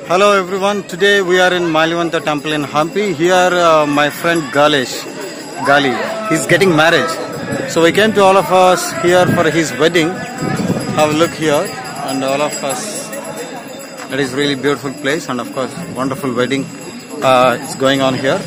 Hello everyone, today we are in Malivanta temple in Hampi. Here my friend Ganesh, he's getting married. So we came to all of us here for his wedding. Have a look here and all of us. That is really beautiful place and of course wonderful wedding is going on here.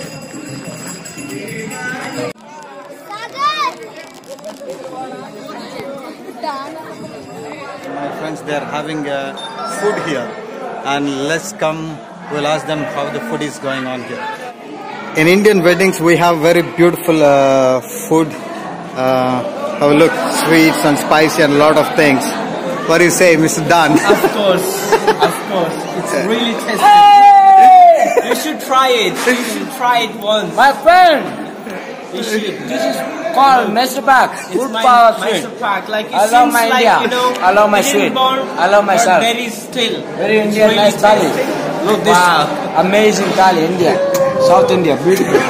My friends, they are having food here. And let's come, we'll ask them how the food is going on here. In Indian weddings, we have very beautiful food. Have a look, sweets and spicy and a lot of things. What do you say, Mr. Dan? Of course, it's really tasty. Hey! You should try it. You should try it once. My friend, You should. this is called Mr. Pack. It's my Mysore Pak. Like it I love seems my like, India. you know, I love my we didn't sweet. born, I love myself. But very still. Very It's Indian, really nice thali. tasty. Look this. Wow, amazing thali, India, South India, beautiful.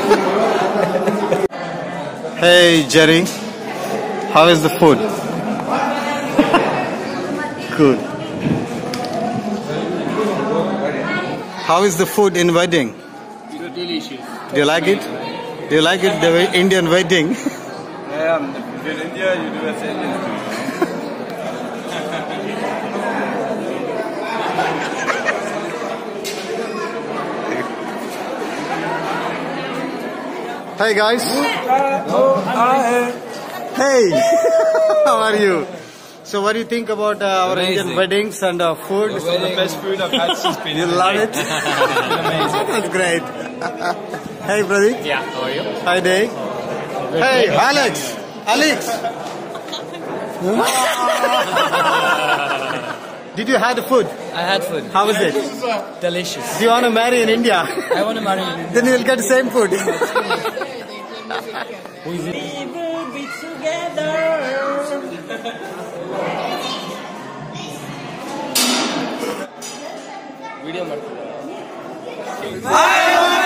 Hey Jerry, how is the food? Good. How is the food in wedding? Delicious. Do you like it? Do you like it, the Indian wedding? Yeah, if you're in India, you do as Indians do. Hey guys. Hey, how are you? So what do you think about our Indian weddings and food? It's the best food I've had since being You love it? That's great. Hey brother. Yeah, how are you? Hi Day. Hey Alex. Did you have the food? I had food. How was it? Delicious. Do you want to marry in India? I want to marry you. Then you'll get the same food. We will be together. Video